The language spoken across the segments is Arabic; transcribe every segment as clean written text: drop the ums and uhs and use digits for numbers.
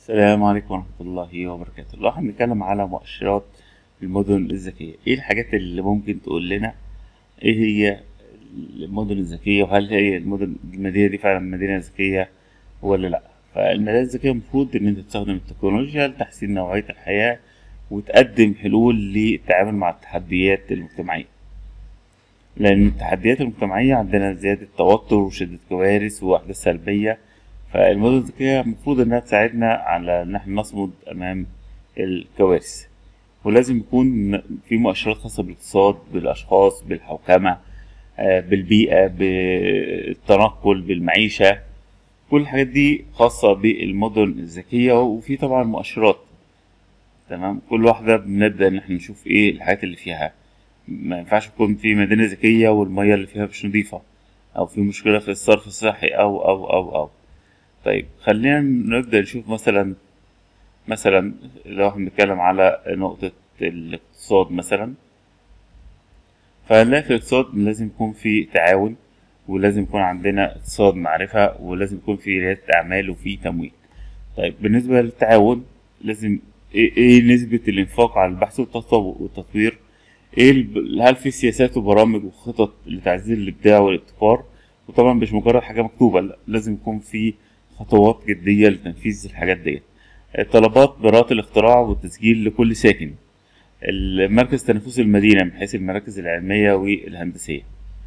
السلام عليكم ورحمة الله وبركاته. لو احنا بنتكلم على مؤشرات المدن الذكية، ايه الحاجات اللي ممكن تقول لنا ايه هي المدن الذكية، وهل هي المدينة دي فعلا مدينة ذكية ولا لا؟ فالمدينة الذكية المفروض ان انت تستخدم التكنولوجيا لتحسين نوعية الحياة وتقدم حلول للتعامل مع التحديات المجتمعية، لأن التحديات المجتمعية عندنا زيادة توتر وشدة كوارث وأحداث سلبية. فالمدن الذكية المفروض إنها تساعدنا على إن احنا نصمد أمام الكوارث، ولازم يكون في مؤشرات خاصة بالاقتصاد، بالأشخاص، بالحوكمة، بالبيئة، بالتنقل، بالمعيشة. كل الحاجات دي خاصة بالمدن الذكية، وفي طبعا مؤشرات. تمام، كل واحدة بنبدأ إن احنا نشوف ايه الحاجات اللي فيها. ما ينفعش يكون في مدينة ذكية والمية اللي فيها مش نظيفة، أو في مشكلة في الصرف الصحي أو. طيب خلينا نبدأ نشوف مثلا لو احنا بنتكلم على نقطة الاقتصاد مثلا، فهنلاقي في الاقتصاد لازم يكون في تعاون، ولازم يكون عندنا اقتصاد معرفة، ولازم يكون في ريادة أعمال وفي تمويل. طيب بالنسبة للتعاون، لازم إيه نسبة الإنفاق على البحث والتطوير؟ هل في سياسات وبرامج وخطط لتعزيز الإبداع والابتكار؟ وطبعا مش مجرد حاجة مكتوبة، لا، لازم يكون في خطوات جدية لتنفيذ الحاجات ديت. طلبات براءة الاختراع والتسجيل لكل ساكن. المركز تنافسي المدينة من حيث المراكز العلمية والهندسية.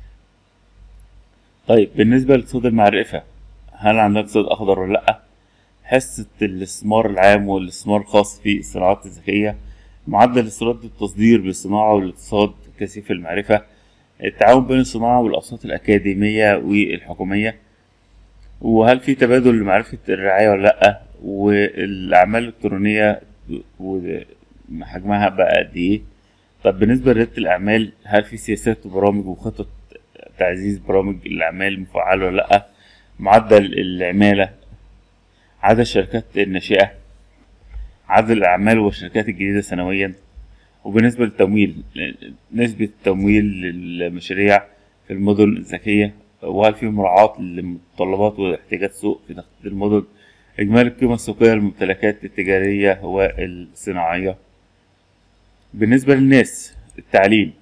طيب بالنسبة لاقتصاد المعرفة، هل عندنا اقتصاد أخضر ولا لأ؟ حصة الاستثمار العام والاستثمار الخاص في الصناعات الذكية. معدل استيراد التصدير بالصناعة والاقتصاد كثيف المعرفة. التعاون بين الصناعة والأوساط الأكاديمية والحكومية. وهل في تبادل لمعرفة الرعاية ولا لأ؟ والأعمال الإلكترونية وحجمها بقى قد إيه؟ طب بالنسبة لريادة الأعمال، هل في سياسات وبرامج وخطط تعزيز برامج الأعمال مفعلة ولا لأ؟ معدل العمالة، عدد الشركات الناشئة، عدد الأعمال والشركات الجديدة سنويا. وبالنسبة للتمويل، نسبة التمويل للمشاريع في المدن الذكية، وهل في مراعاة لمتطلبات واحتياجات السوق في تخطيط المدن. إجمالي القيمة السوقية للممتلكات التجارية والصناعية. بالنسبة للناس، التعليم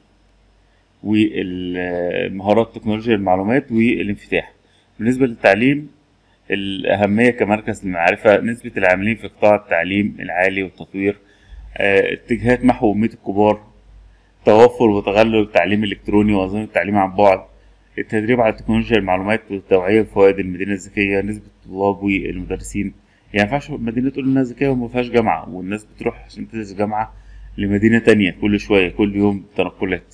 والمهارات تكنولوجيا المعلومات والانفتاح. بالنسبة للتعليم، الأهمية كمركز للمعرفة، نسبة العاملين في قطاع التعليم العالي والتطوير، اتجاهات محو أمية الكبار، توفر وتغلغل التعليم الإلكتروني وأنظمة التعليم عن بعد، التدريب على تكنولوجيا المعلومات والتوعية بفوائد المدينة الذكية، نسبة الطلاب والمدرسين. يعني مينفعش مدينة تقول إنها ذكية ومفيهاش جامعة، والناس بتروح عشان تدرس جامعة لمدينة تانية كل شوية، كل يوم تنقلات.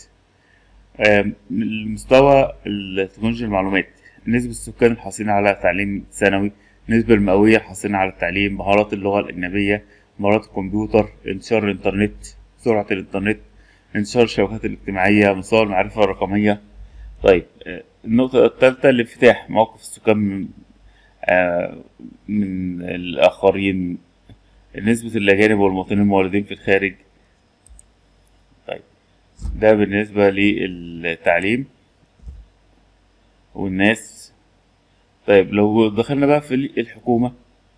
المستوى التكنولوجيا المعلومات، نسبة السكان الحاصلين على تعليم ثانوي، النسبة المئوية الحاصلين على التعليم، مهارات اللغة الأجنبية، مهارات الكمبيوتر، انتشار الإنترنت، سرعة الإنترنت، انتشار الشبكات الاجتماعية، مستوى المعرفة الرقمية. طيب النقطة الثالثة الانفتاح، موقف السكان من الآخرين، نسبة الأجانب والمواطنين المولودين في الخارج. طيب ده بالنسبة للتعليم والناس. طيب لو دخلنا بقى في الحكومة،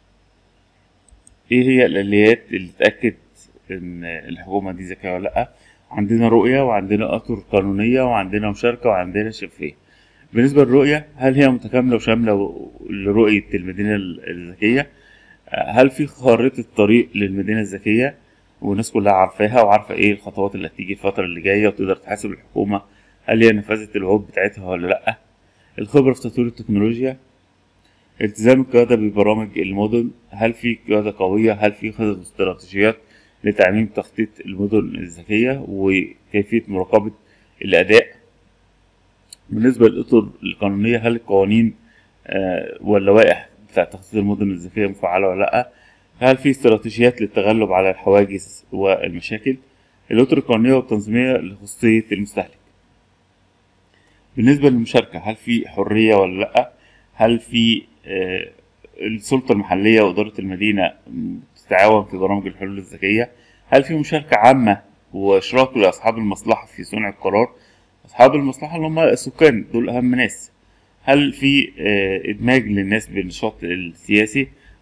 ايه هي الآليات اللي تأكد ان الحكومة دي ذكية ولا لأ؟ عندنا رؤية، وعندنا أطر قانونية، وعندنا مشاركة، وعندنا شفافية. بالنسبة للرؤية، هل هي متكاملة وشاملة لرؤية المدينة الذكية؟ هل في خارطة طريق للمدينة الذكية والناس كلها عارفاها وعارفة ايه الخطوات اللي هتيجي الفترة اللي جاية، وتقدر تحاسب الحكومة هل هي نفذت الوعود بتاعتها ولا لأ؟ الخبرة في تطوير التكنولوجيا. التزام القيادة ببرامج المدن، هل في قيادة قوية؟ هل في خطط واستراتيجيات لتعميم تخطيط المدن الذكية وكيفية مراقبة الأداء؟ بالنسبة للأطر القانونية، هل القوانين واللوائح بتاع تخطيط المدن الذكية مفعلة ولا لأ؟ هل في استراتيجيات للتغلب على الحواجز والمشاكل؟ الأطر القانونية والتنظيمية لخصوصية المستهلك. بالنسبة للمشاركة، هل في حرية ولا لأ؟ هل في السلطة المحلية وإدارة المدينة تتعاون في برامج الحلول الذكية؟ هل في مشاركة عامة وإشراك لأصحاب المصلحة في صنع القرار؟ أصحاب المصلحة اللي هم السكان، دول أهم ناس. هل في إدماج للناس بالنشاط السياسي؟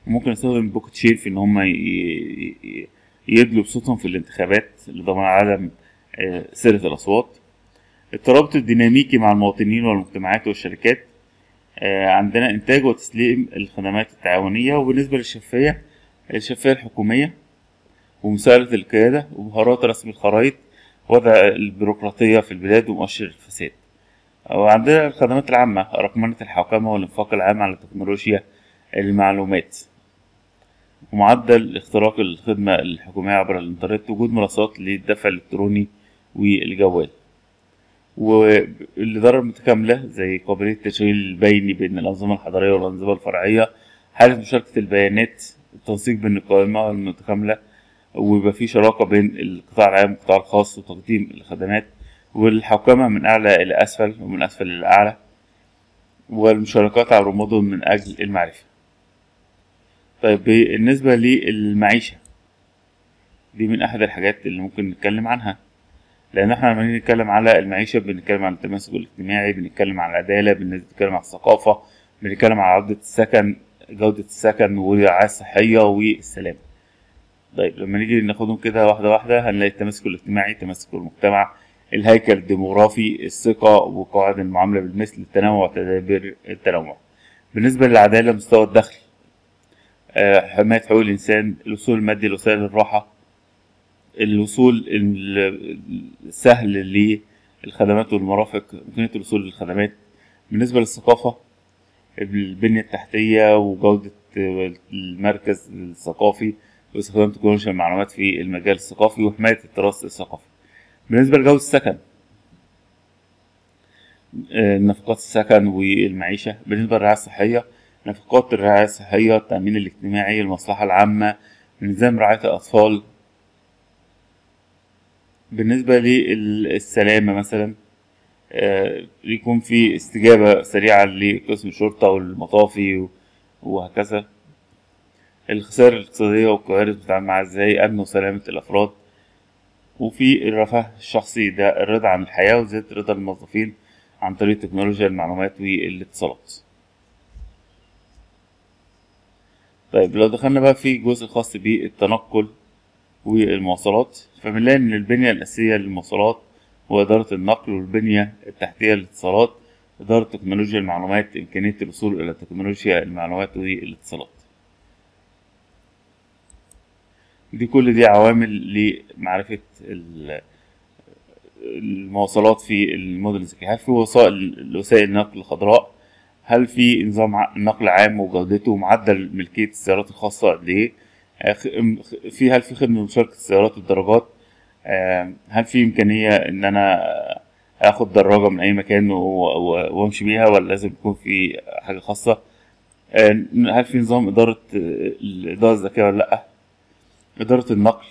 وممكن يستخدم بوكت شير في ان هم يدلوا بصوتهم في الانتخابات لضمان عدم سرقة الاصوات. الترابط الديناميكي مع المواطنين والمجتمعات والشركات. عندنا إنتاج وتسليم الخدمات التعاونية. وبالنسبة للشفافية، الشفافية الحكومية ومساءلة القيادة ومهارات رسم الخرائط، وضع البيروقراطية في البلاد ومؤشر الفساد. وعندنا الخدمات العامة، رقمنة الحوكمة والإنفاق العام على تكنولوجيا المعلومات، ومعدل اختراق الخدمة الحكومية عبر الإنترنت، وجود منصات للدفع الإلكتروني والجوال، والإدارة المتكاملة زي قابلية التشغيل البيني بين الأنظمة الحضرية والأنظمة الفرعية، حالة مشاركة البيانات، التنسيق بين القائمة المتكاملة، ويبقى في شراكة بين القطاع العام والقطاع الخاص وتقديم الخدمات، والحوكمة من أعلى إلى أسفل ومن أسفل إلى أعلى، والمشاركات عبر المدن من أجل المعرفة. طيب بالنسبة للمعيشة، دي من أحد الحاجات اللي ممكن نتكلم عنها، لأن احنا لما نيجي نتكلم على المعيشة بنتكلم عن التماسك الاجتماعي، بنتكلم عن العدالة، بنتكلم عن الثقافة، بنتكلم عن جودة السكن والرعاية الصحية والسلام. طيب لما نيجي ناخدهم كده واحدة واحدة، هنلاقي التماسك الاجتماعي، تماسك المجتمع، الهيكل الديموغرافي، الثقة وقواعد المعاملة بالمثل، التنوع وتدابير التنوع. بالنسبة للعدالة، مستوى الدخل، حماية حقوق الإنسان، الوصول المادي لوسائل الراحة، الوصول السهل للخدمات والمرافق، إمكانية الوصول للخدمات. بالنسبة للثقافة، البنية التحتية وجودة المركز الثقافي واستخدام تكنولوجيا المعلومات في المجال الثقافي وحماية التراث الثقافي. بالنسبة لجودة السكن، نفقات السكن والمعيشة. بالنسبة للرعاية الصحية، نفقات الرعاية الصحية، التأمين الاجتماعي، المصلحة العامة، نظام رعاية الأطفال. بالنسبة للسلامة مثلا، يكون في استجابة سريعة لقسم الشرطة والمطافي وهكذا. الخسائر الاقتصادية والكوارث بتتعامل معاها ازاي، أمن وسلامة الأفراد. وفي الرفاه الشخصي، ده الرضا عن الحياة وزيادة رضا الموظفين عن طريق تكنولوجيا المعلومات والاتصالات. طيب لو دخلنا بقى في الجزء الخاص بالتنقل والمواصلات، فبنلاقي إن البنية الأساسية للمواصلات وإدارة النقل، والبنية التحتية للاتصالات، إدارة تكنولوجيا المعلومات، إمكانية الوصول إلى تكنولوجيا المعلومات والاتصالات. كل دي عوامل لمعرفة المواصلات في المدن الذكية. هل في وسائل نقل خضراء؟ هل في نظام نقل عام وجودته ومعدل ملكية السيارات الخاصة قد إيه؟ هل في خدمة مشاركة السيارات والدراجات؟ هل في إمكانية إن أنا آخد دراجة من أي مكان وأمشي بيها، ولا لازم يكون في حاجة خاصة؟ هل في نظام الإدارة الذكية ولا لأ؟ إدارة النقل،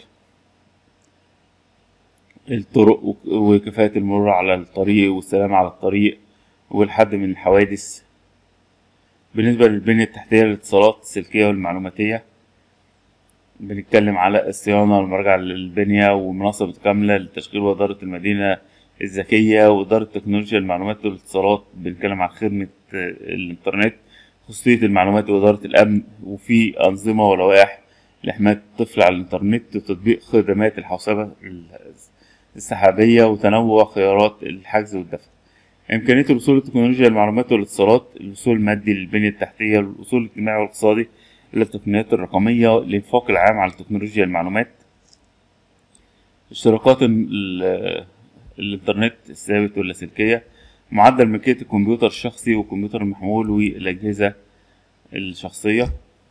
الطرق وكفاءة المرور على الطريق والسلامة على الطريق والحد من الحوادث. بالنسبة للبنية التحتية للاتصالات السلكية والمعلوماتية، بنتكلم على الصيانة والمراجعة للبنية ومنصة متكاملة لتشغيل وإدارة المدينة الذكية وإدارة تكنولوجيا المعلومات والاتصالات. بنتكلم عن خدمة الإنترنت، خصوصية المعلومات وإدارة الأمن، وفي أنظمة ولوائح لحماية الطفل على الإنترنت وتطبيق خدمات الحوسبة السحابية وتنوع خيارات الحجز والدفع. إمكانية الوصول لتكنولوجيا المعلومات والاتصالات، الوصول المادي للبنية التحتية، الوصول الاجتماعي والاقتصادي للتقنيات الرقمية، الإنفاق العام على تكنولوجيا المعلومات، اشتراكات الإنترنت الثابت واللاسلكية، معدل ملكية الكمبيوتر الشخصي والكمبيوتر المحمول والأجهزة الشخصية.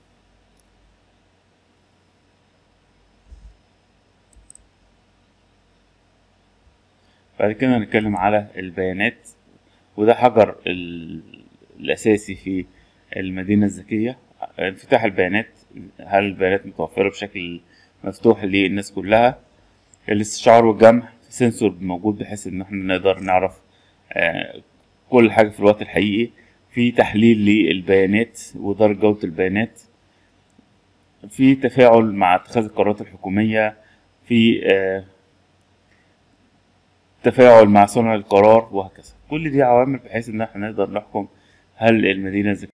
بعد كده هنتكلم على البيانات، وده حجر الأساسي في المدينة الذكية. انفتاح البيانات، هل البيانات متوفرة بشكل مفتوح للناس كلها؟ الاستشعار والجمع، سنسور موجود بحيث ان احنا نقدر نعرف كل حاجة في الوقت الحقيقي. في تحليل للبيانات ودرجة جودة البيانات. في تفاعل مع اتخاذ القرارات الحكومية. في تفاعل مع صنع القرار، وهكذا. كل دي عوامل بحيث ان احنا نقدر نحكم هل المدينة